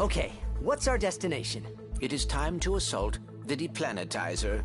Okay, what's our destination? It is time to assault the Deplanetizer.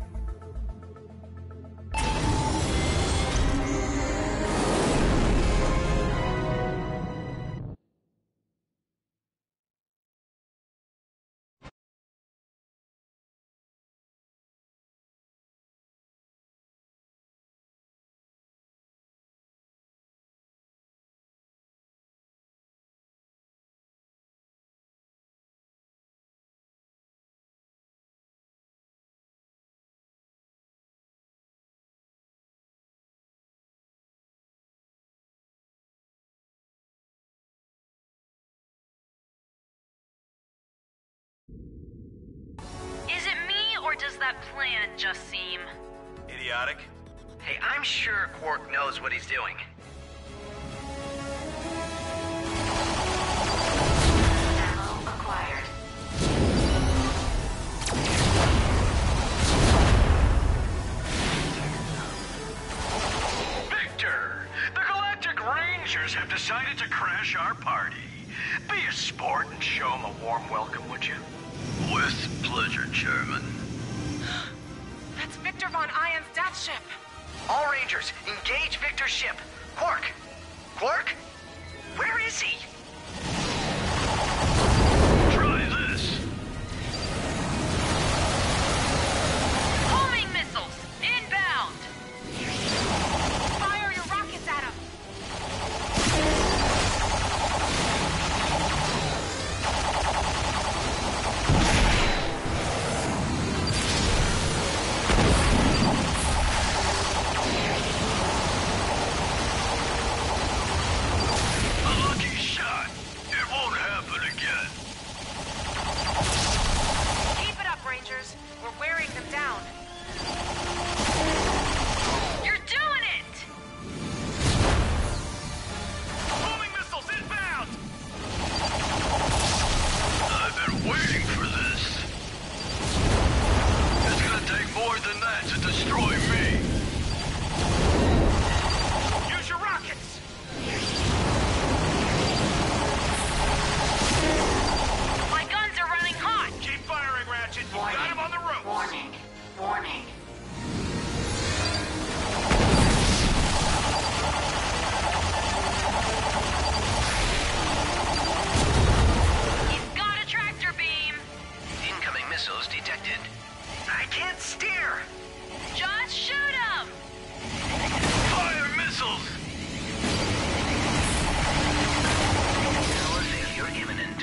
Is it me, or does that planet just seem idiotic? Hey, I'm sure Quark knows what he's doing. ammo acquired? Victor! The Galactic Rangers have decided to crash our party. Be a sport and show them a warm welcome, would you? With pleasure, Chairman. That's Victor Von Ion's death ship. All Rangers, engage Victor's ship. Quark! Quark? Where is he? Try this. Homing missiles inbound. Fire your rockets at him. A lucky shot. It won't happen again. Keep it up, Rangers. We're wearing them down. You're doing it! Homing missiles inbound! I've been waiting for this. It's gonna take more than that to destroy me. Use your rockets! My guns are running hot. Keep firing, Ratchet. You got him on the ropes. Warning. Warning. He's got a tractor beam. Incoming missiles detected. I can't steer! Just shoot him. Fire missiles! Power failure imminent.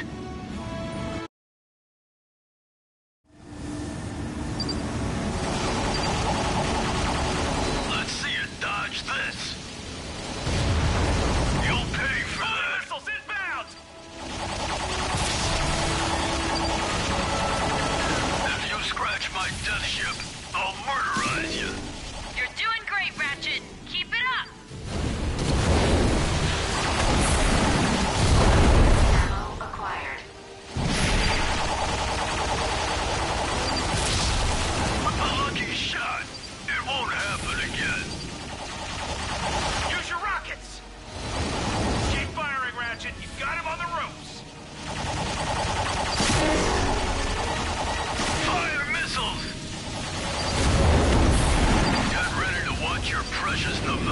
Let's see you dodge this. You'll pay for that. Missiles inbound! If you scratch my death ship, I'll murderize you. You're doing great, Ratchet. Keep it up. Ammo acquired. A lucky shot. It won't happen again. Use your rockets. Keep firing, Ratchet. You've got him on the ropes. Fire missiles! Get ready to watch your precious Nemesis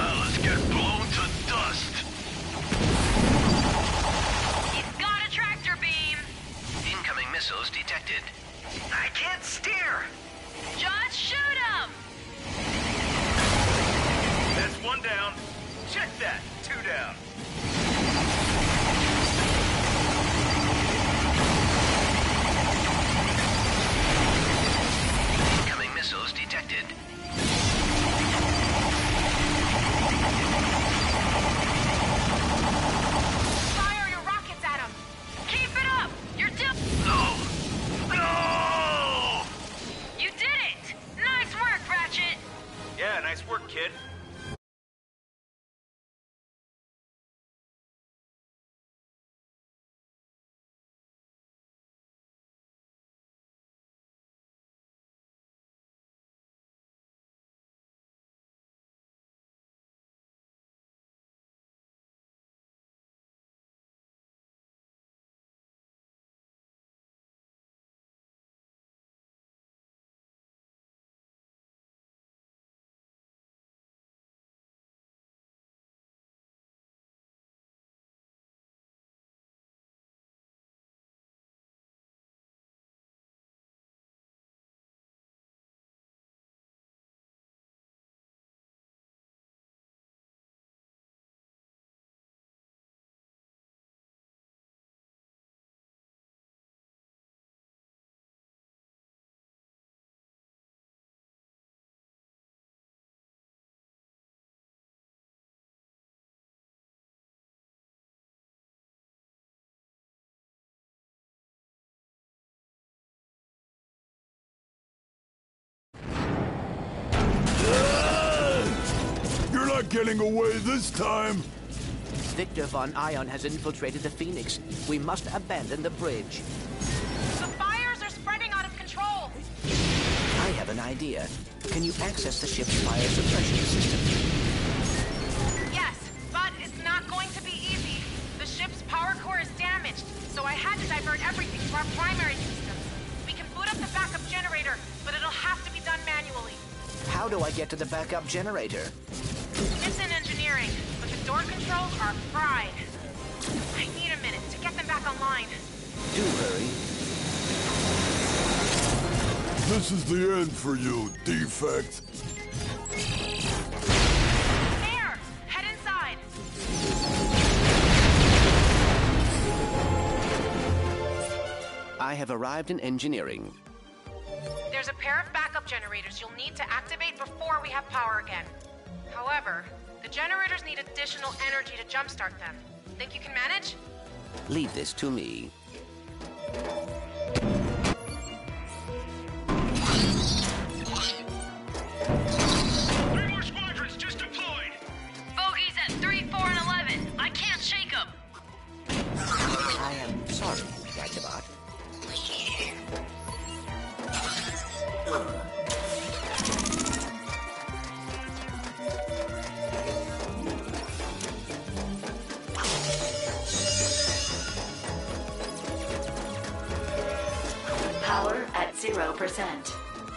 getting away this time! Victor Von Ion has infiltrated the Phoenix. We must abandon the bridge. The fires are spreading out of control. I have an idea. Can you access the ship's fire suppression system? Yes, but it's not going to be easy. The ship's power core is damaged, so I had to divert everything to our primary systems. We can boot up the backup generator, but it'll have to be done manually. How do I get to the backup generator? It's in engineering, but the door controls are fried. I need a minute to get them back online. Do hurry. This is the end for you, Defect. There! Head inside! I have arrived in engineering. There's a pair of backup generators you'll need to activate before we have power again. However, the generators need additional energy to jumpstart them. Think you can manage? Leave this to me. Three more squadrons just deployed. Bogey's at 3, 4, and 11. I can't shake them. I am sorry, Gadgetbot. Power at 0%.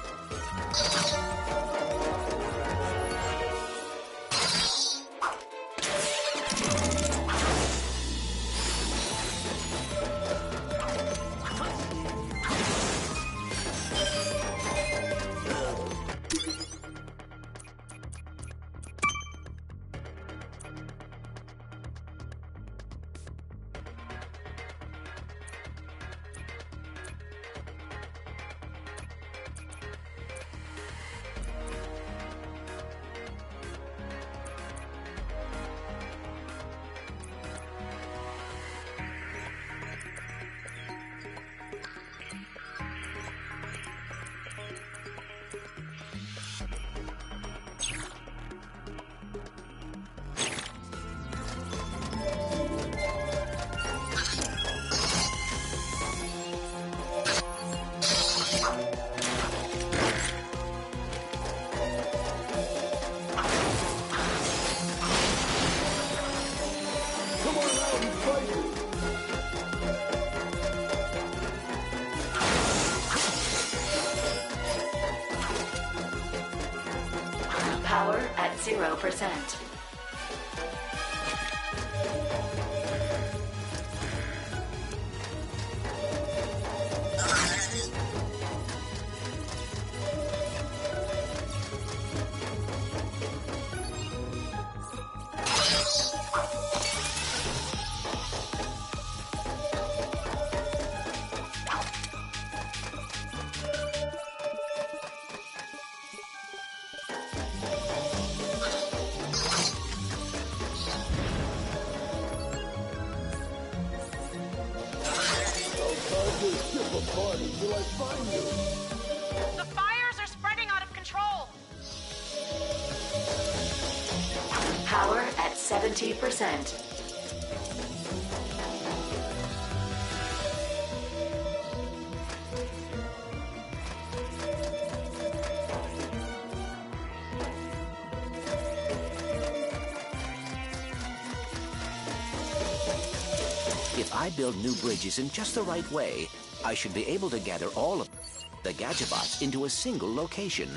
Power at 0%. The fires are spreading out of control. Power at 70%. If I build new bridges in just the right way, I should be able to gather all of the Gadgetbots into a single location.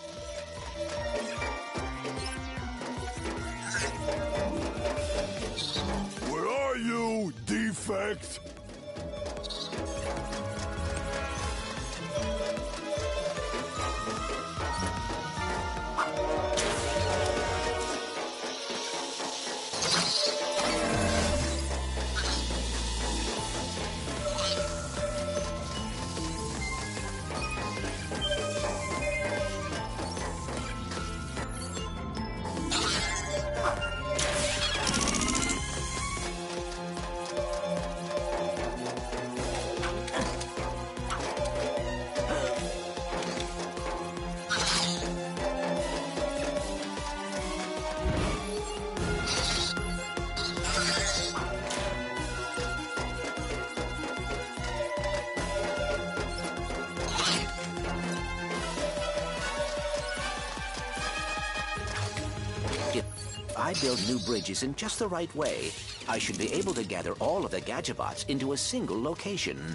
Where are you, Defect? If I build new bridges in just the right way, I should be able to gather all of the Gadgetobots into a single location.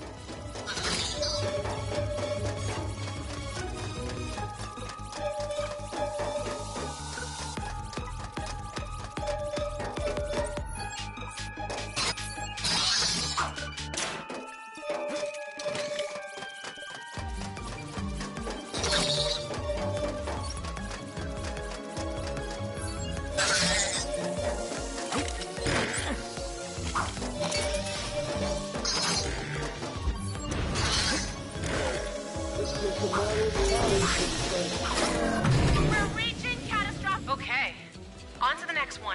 We're reaching catastrophe. Okay, on to the next one.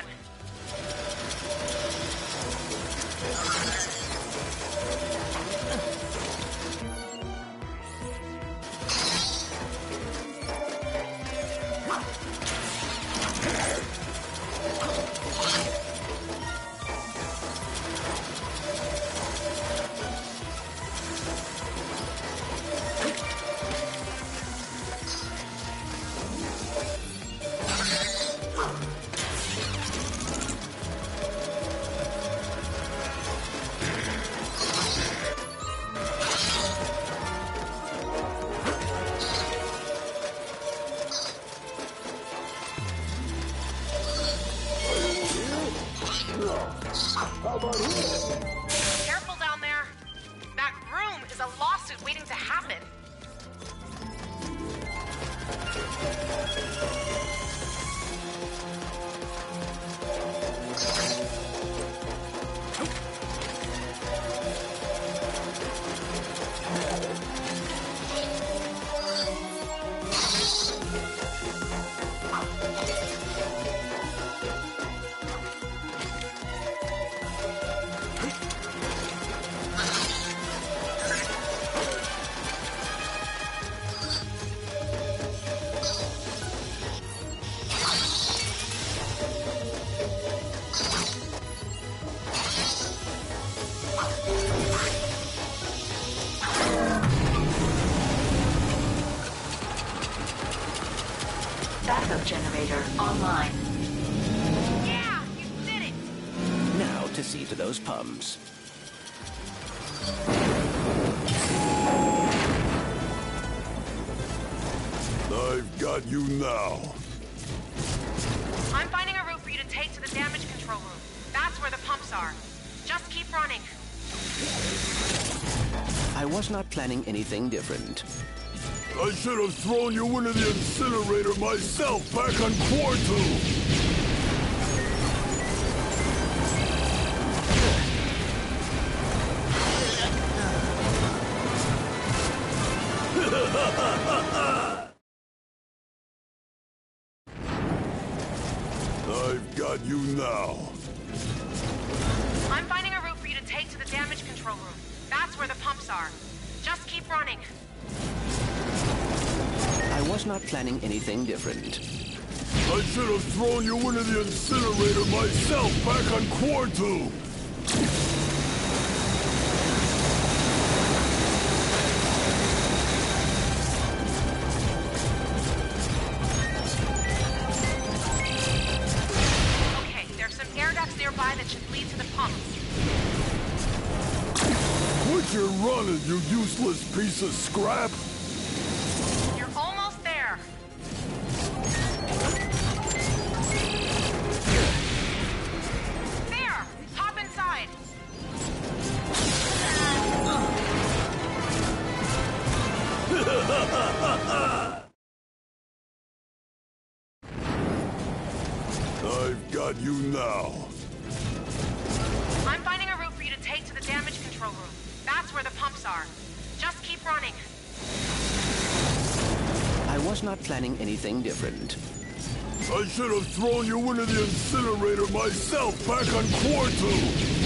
Careful down there. That room is a lawsuit waiting to happen. Backup generator online. Yeah, you did it. Now to see to those pumps. I've got you now. I'm finding a route for you to take to the damage control room. That's where the pumps are. Just keep running. I was not planning anything different. I should have thrown you into the incinerator myself back on Quartu! I've got you now. I'm finding a route for you to take to the damage control room. That's where the pumps are. Just keep running. I was not planning anything different. I should have thrown you into the incinerator myself back on Quartu! Okay, there's some air ducts nearby that should lead to the pumps. Quit your running, you useless piece of scrap! You're almost there. There! Hop inside. I've got you now. I'm finding a route for you to take to the damage control room. That's where the pumps are. Just keep running. I was not planning anything different. I should have thrown you into the incinerator myself back on Quartu!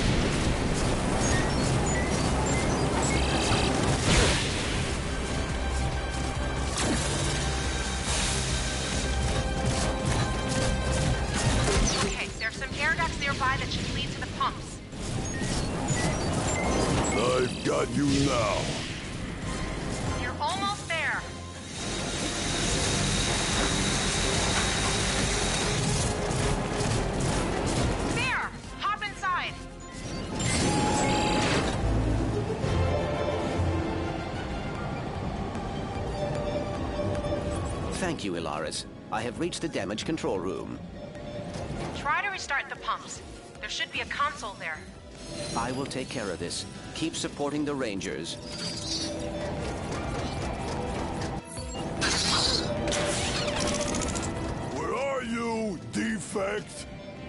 Okay, there's some air ducts nearby that should lead to the pumps. I've got you now. You're almost there. Thank you, Ilaris. I have reached the damage control room. Try to restart the pumps. There should be a console there. I will take care of this. Keep supporting the Rangers. Where are you, defect?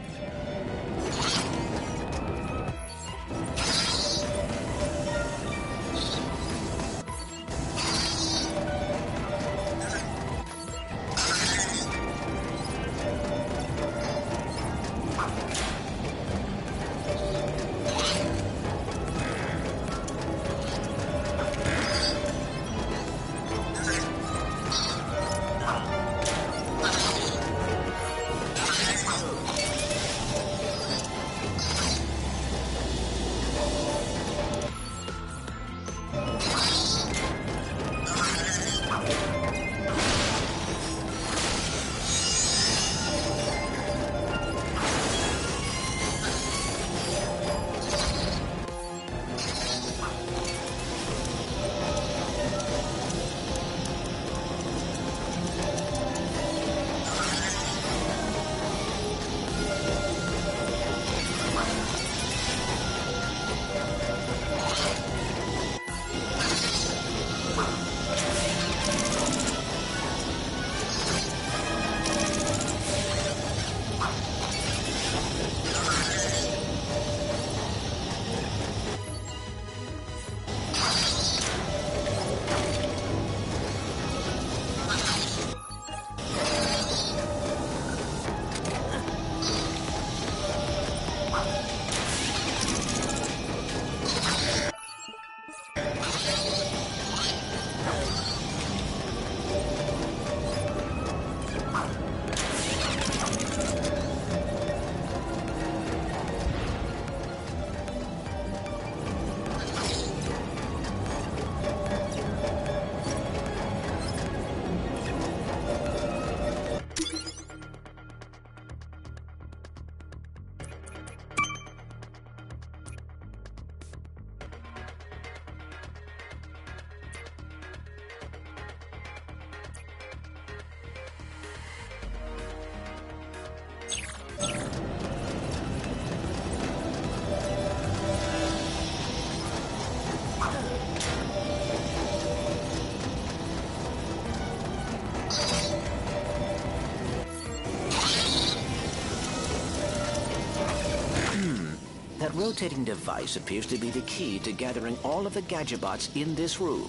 That rotating device appears to be the key to gathering all of the Gadgebots in this room.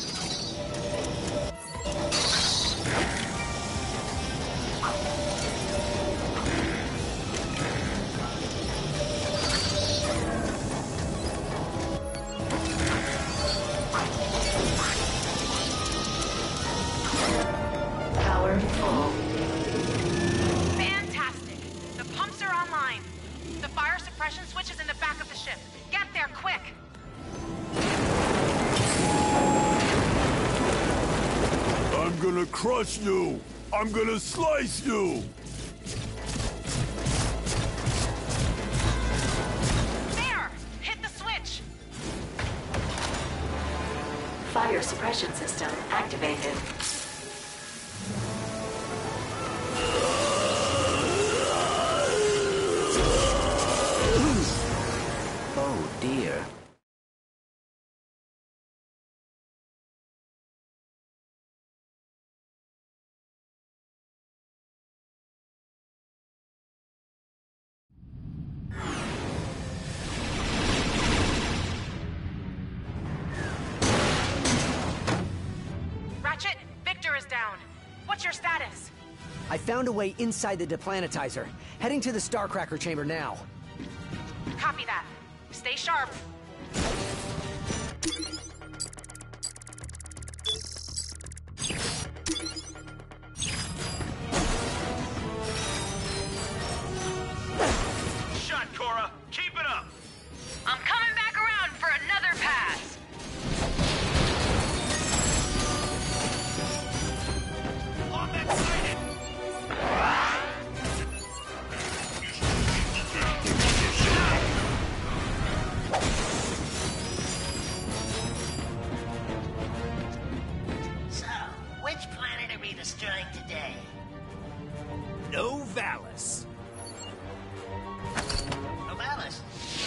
Power full. Fantastic! The pumps are online. The fire suppression switch is in the back of the ship. Get there, quick! I'm gonna crush you! I'm gonna slice you! There! Hit the switch! Fire suppression system activated. Oh dear. Ratchet, Victor is down. What's your status? I found a way inside the deplanetizer. Heading to the Starcracker chamber now. Copy that. Stay sharp. Shot, Cora. Keep it up. I'm coming back around for another pass. On that sighted. during today? No Valis. No Valis.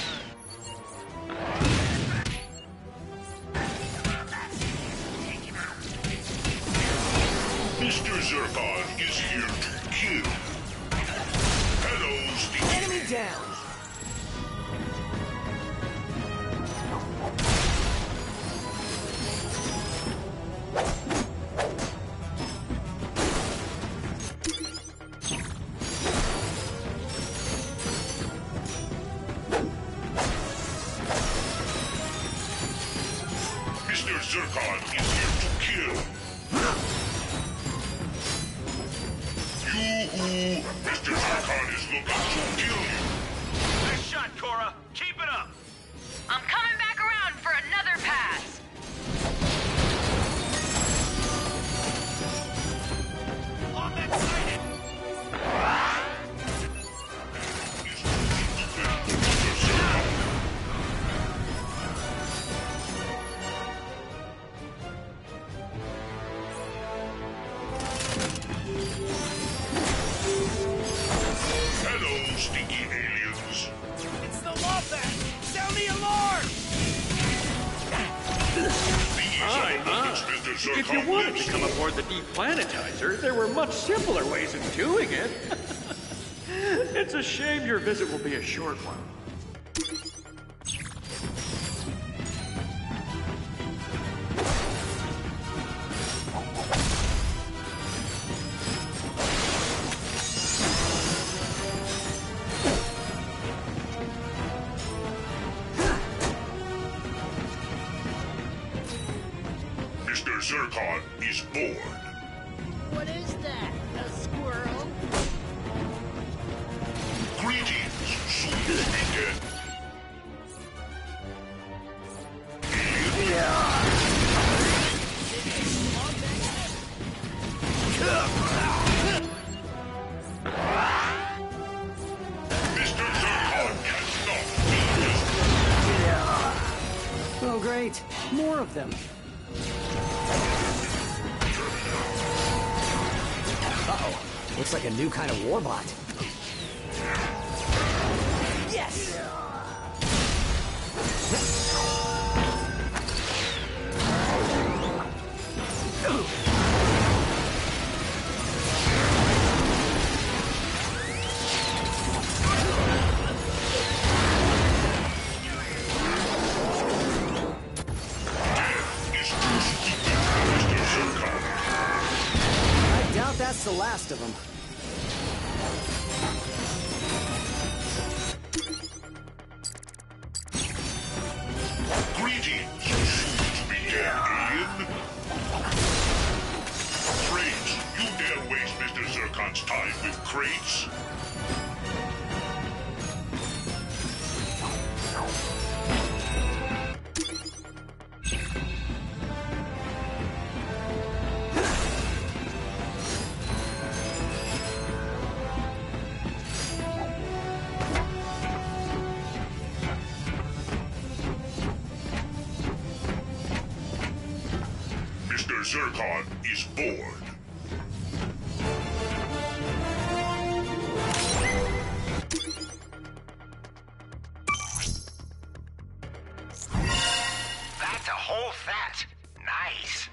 Mr. Zircon is here to kill. Hello, Steve. Enemy down! Mr. Zircon is here to kill. Yoo-hoo! Mr. Zircon is looking to kill you. Nice shot, Cora. Keep it up. I'm coming back around for another pass. On that sighted. Mr. Zircon. Hello, stinky aliens. It's the Lawpack. Sound the alarm. If you wanted to come aboard the Deplanetizer, there were much simpler ways of doing it. It's a shame your visit will be a short one. Mr. Zircon is bored. What is that? A squirrel? Greetings, soon to be dead. Mr. Zircon cannot be destroyed. Oh, great. More of them. Uh-oh. Looks like a new kind of warbot. Yes! I doubt that's the last of them. Greetings, soon to be dead alien. Crates, you dare waste Mr. Zircon's time with crates? Mr. Zircon is bored. That's a whole fat. Nice.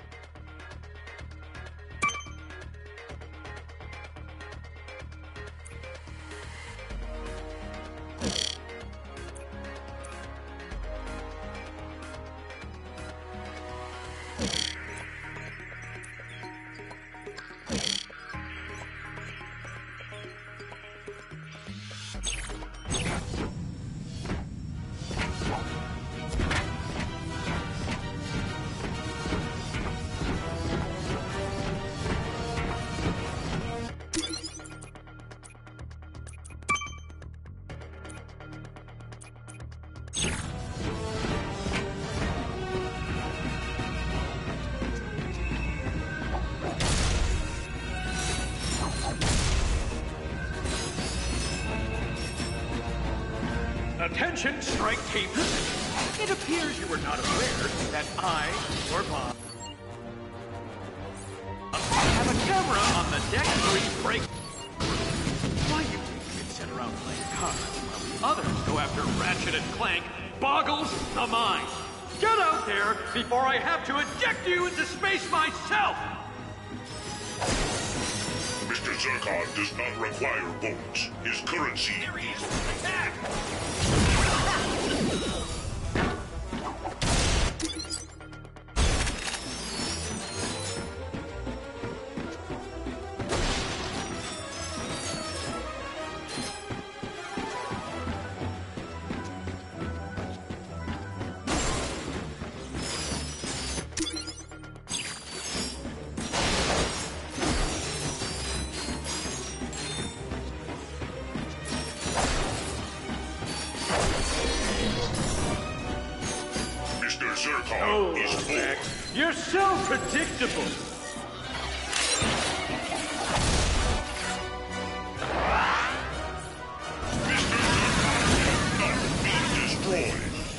Attention, strike team. It appears you were not aware that I, your boss, Have a camera on the deck 3 break. Why you kids sit around playing cards while the others go after Ratchet and Clank boggles the mind. Get out there before I have to eject you into space myself! Mr. Zurkon does not require votes. His currency is attack! Oh, Max, you're so predictable. Destroyed.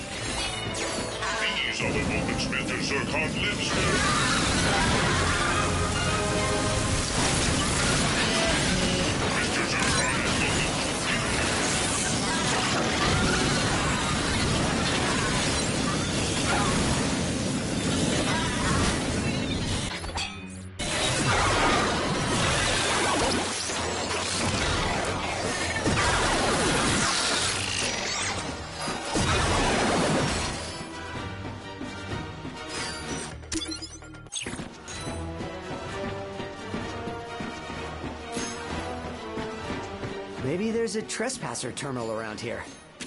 These are the moments Mr. Zurkon lives for. Mr. Zurkon is looking. Maybe there's a trespasser terminal around here.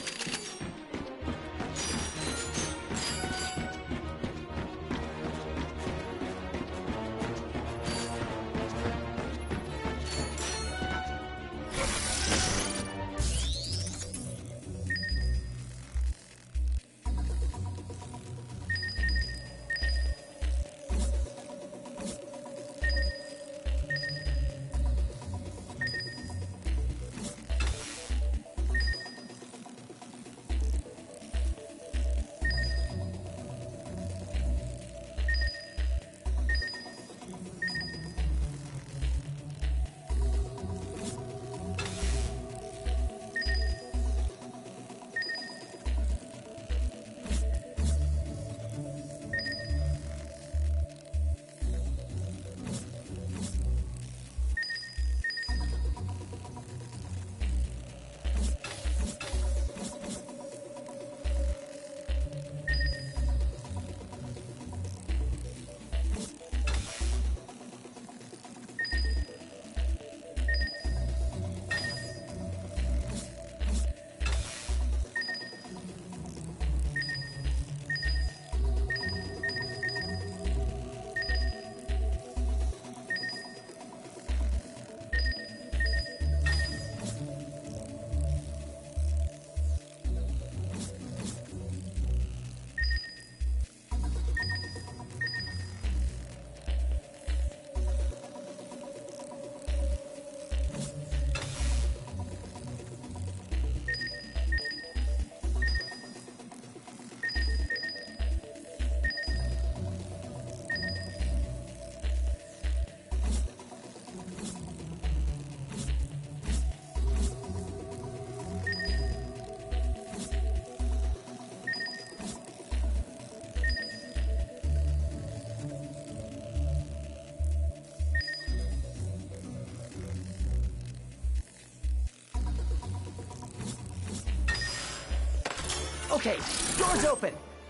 Okay, door's open.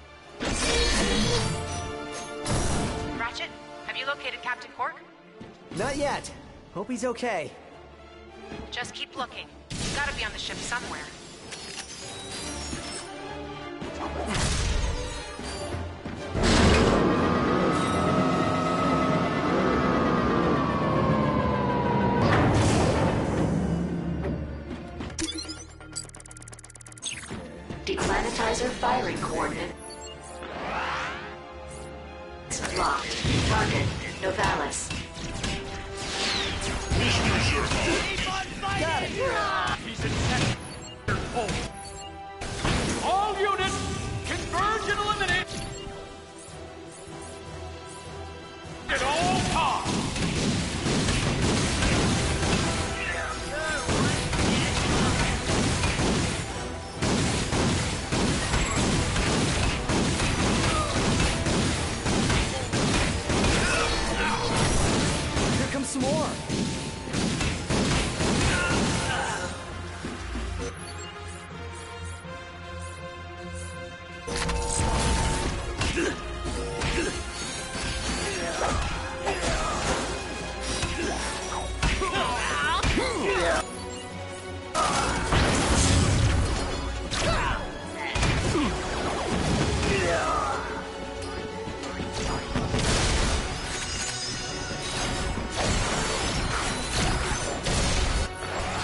Ratchet, have you located Captain Quark? Not yet. Hope he's okay. Just keep looking. He's gotta be on the ship somewhere. Deplanetizer firing coordinate. Locked. Target, Novalis. Mr. Zurkon. Got it. He's in sector hold. All units, converge and eliminate. At all costs.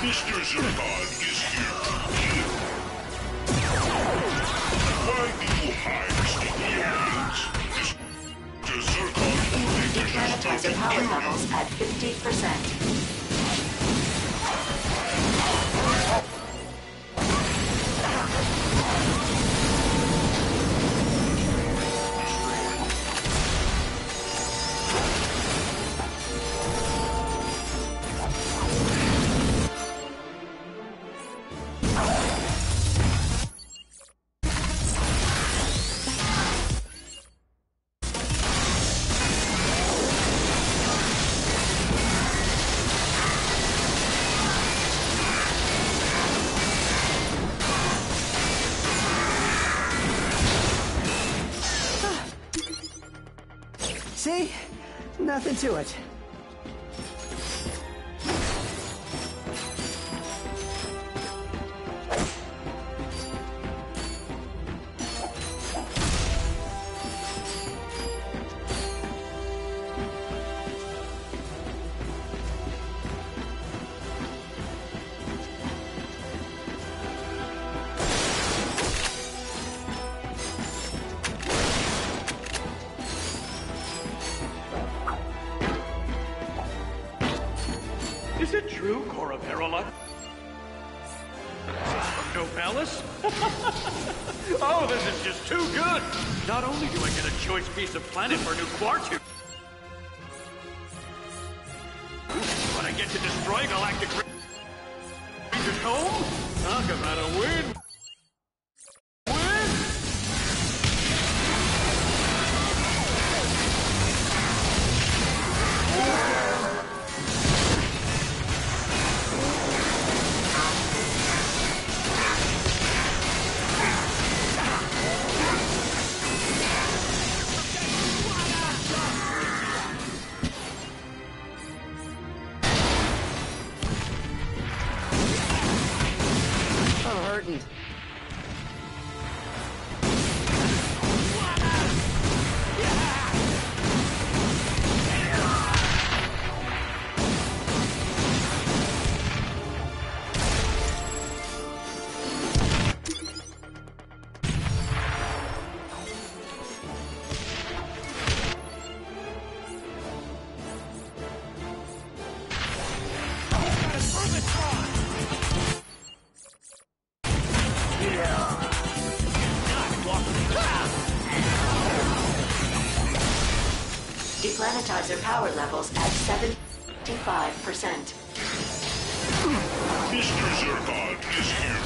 Mr. Zircon is here to kill. Why do you hide, sneaky aliens? Mr. Zircon only Deplanetizer power levels at 50%. See? Nothing to it. Is it true, Cora Verola? From Novalis? Oh, this is just too good! Not only do I get a choice piece of planet for new quartz here, but I get to destroy Galactic Ranger's home? Talk about a win! I'm hurting. Deplanetizer power levels at 75%. Mr. Zircon is here.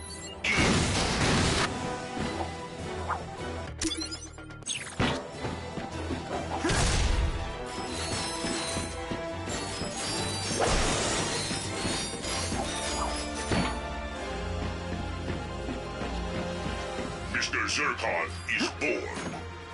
Mr. Zircon is born.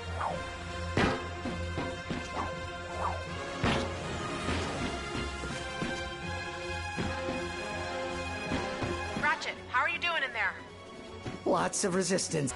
Ratchet, how are you doing in there? Lots of resistance.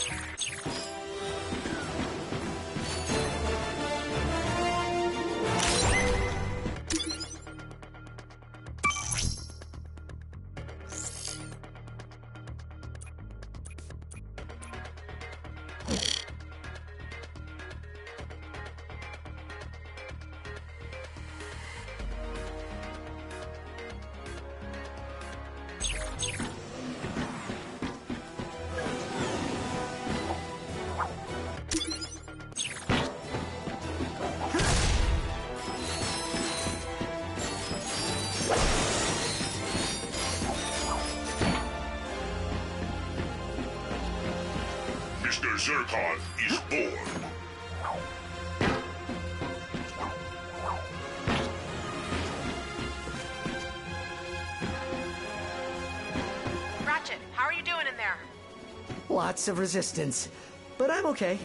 Mr. Zircon is born. Ratchet, how are you doing in there? Lots of resistance. But I'm okay.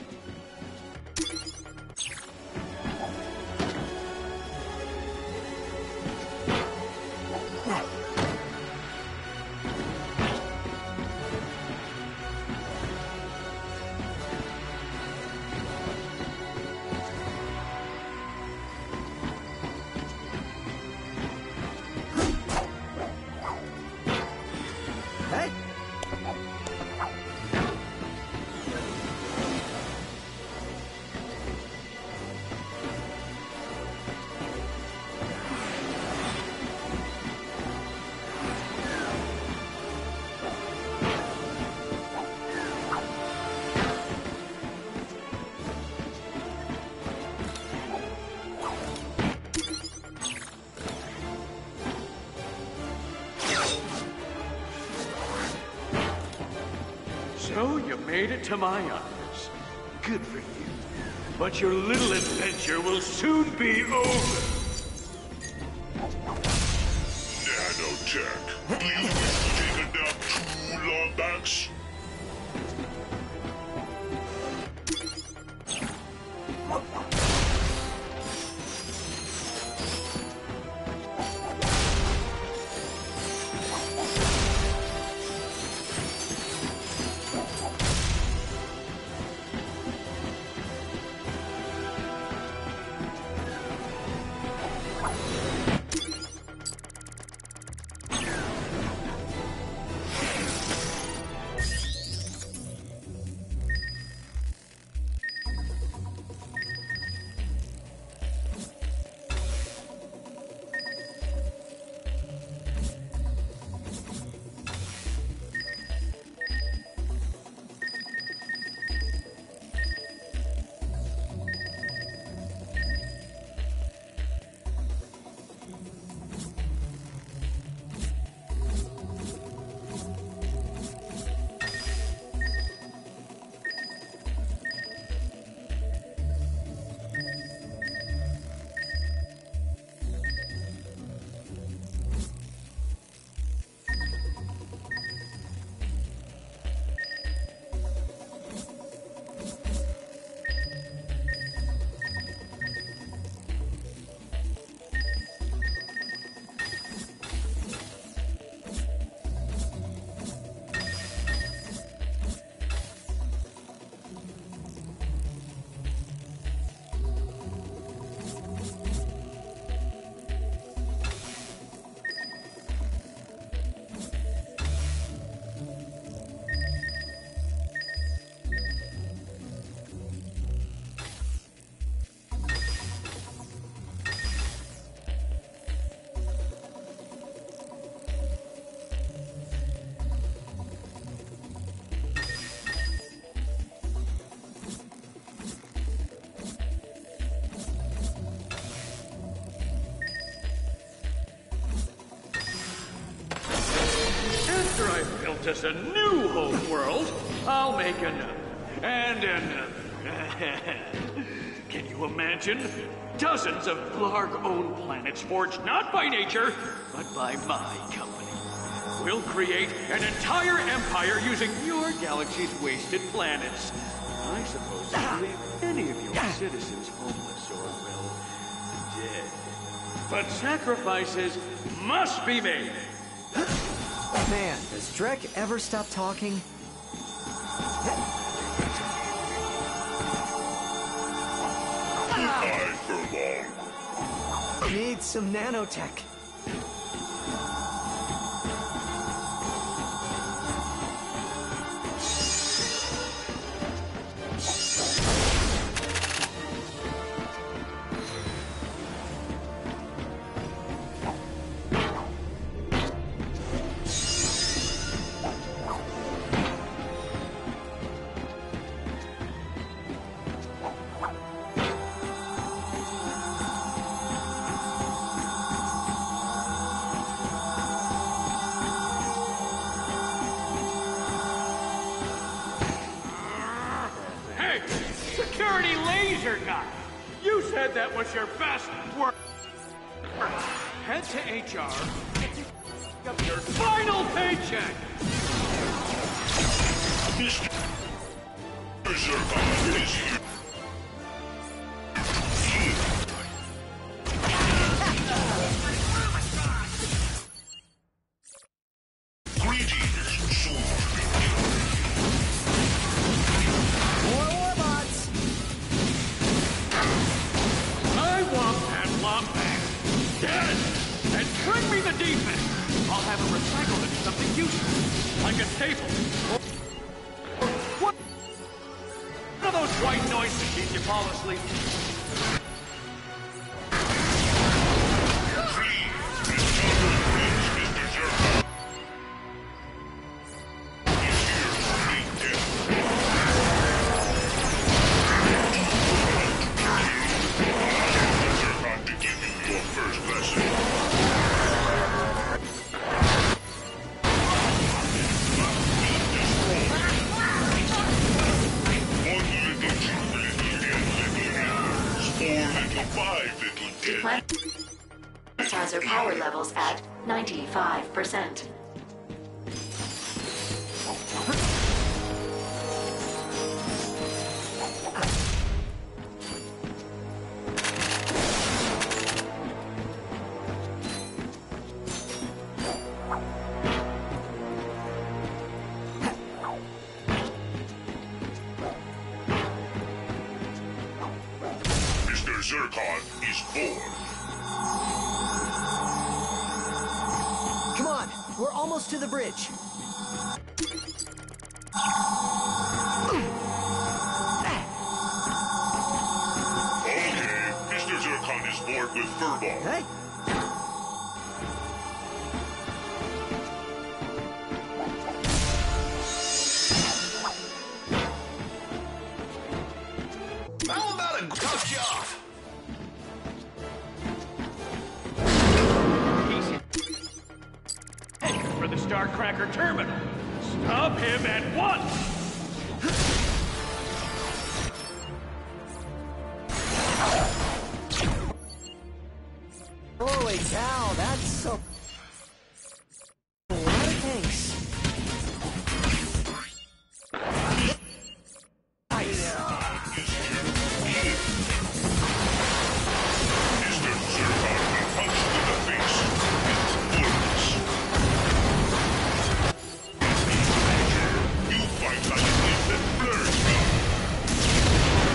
made it to my office. Good for you. But your little adventure will soon be over. Nanotech. Do you wish to take a nap too, Lombax? After I've built us a new home world, I'll make another. And another. Can you imagine? Dozens of Blarg-owned planets forged not by nature, but by my company. We'll create an entire empire using your galaxy's wasted planets. I suppose you leave any of your citizens homeless or, well, dead. But sacrifices must be made. Man, does Drek ever stop talking? I for long. Need some nanotech. Security laser guy! You said that was your best work. Head to HR and get your final paycheck! Mr. is here. I'll have it recycled into something useful, like a staple. Or what? One of those white noise machines you fall asleep. Planetizer power levels at 95%. Mr. Zircon is born. Come on, we're almost to the bridge. Okay, Mr. Zircon is bored with Furball. Hey? How about a cut you off? He's heading for the Starcracker terminal. Stop him at once! Holy cow, that's so... A lot of tanks. Nice. Mr. Zircon will punch you in the face with bullets. You fight like an infant blurred gun.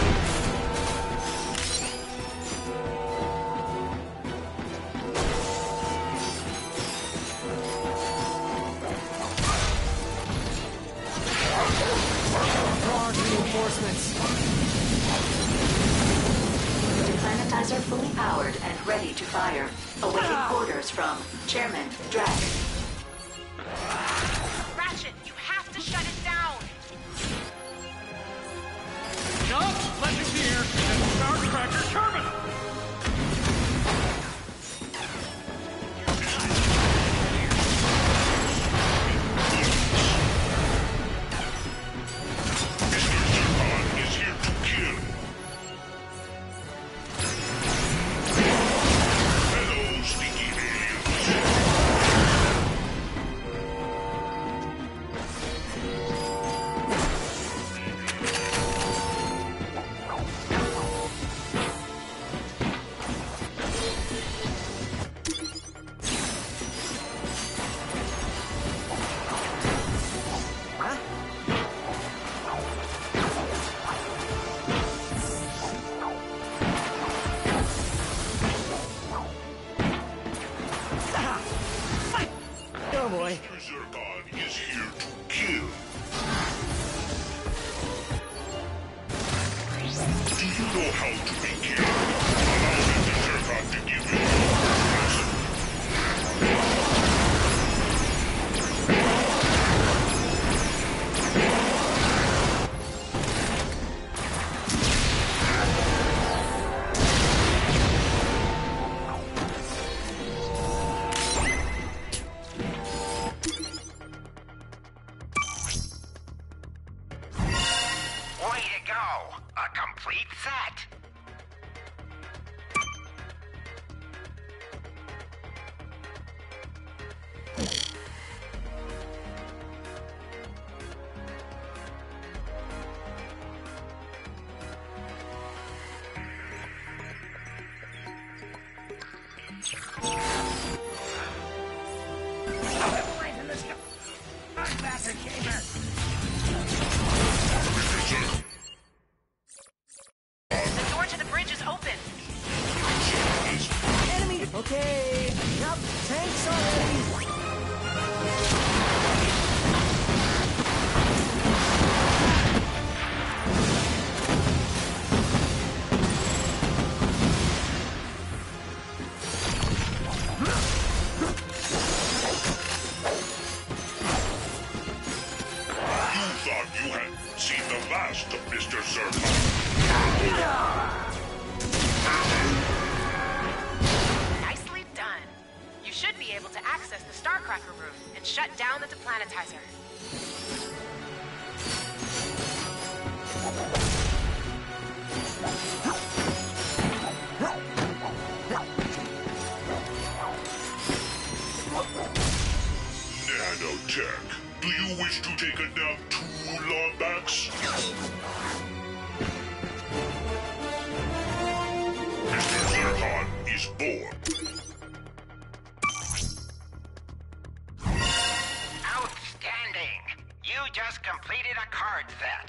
Guard reinforcements. Planetizer fully powered and ready to fire. Awaiting orders from Chairman Drax. Ratchet, you have to shut it down. Just let me hear at the Starcracker terminal. Mr. Zircon is here to kill. Hello, stinky aliens. Huh? Oh boy. Mr. Zircon is here to kill. Do you know how to be killed? Allow Mr. Zircon to give you a lesson. Way to go! A complete set! The door to the bridge is open. Enemy! Okay. Yup, tanks already. You thought you had seen the last of Mr. Zircon. Nicely done. You should be able to access the Starcracker room and shut down the deplanetizer. Tech, do you wish to take a nap too, Lombax? Mr. Zircon is born. Outstanding! You just completed a card set.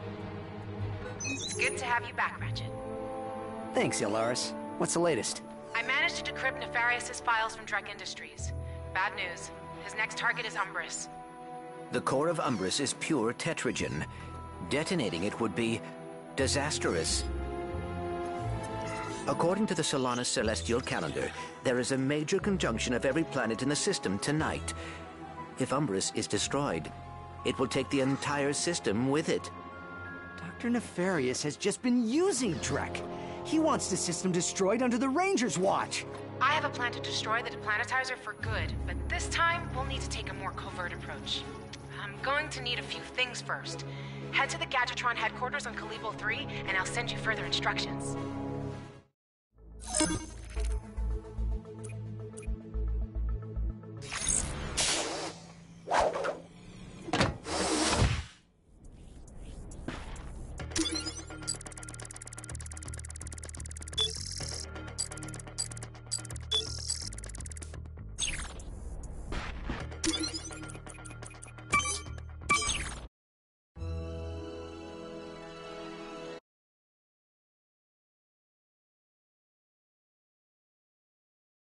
It's good to have you back, Ratchet. Thanks, Ilaris. What's the latest? I managed to decrypt Nefarious' files from Drek Industries. Bad news. His next target is Umbris. The core of Umbris is pure tetragen. Detonating it would be disastrous. According to the Solanus celestial calendar, there is a major conjunction of every planet in the system tonight. If Umbris is destroyed, it will take the entire system with it. Dr. Nefarious has just been using Drek. He wants the system destroyed under the Ranger's watch. I have a plan to destroy the deplanetizer for good, but this time we'll need to take a more covert approach. I'm going to need a few things first. Head to the Gadgetron headquarters on Kalibo 3, and I'll send you further instructions.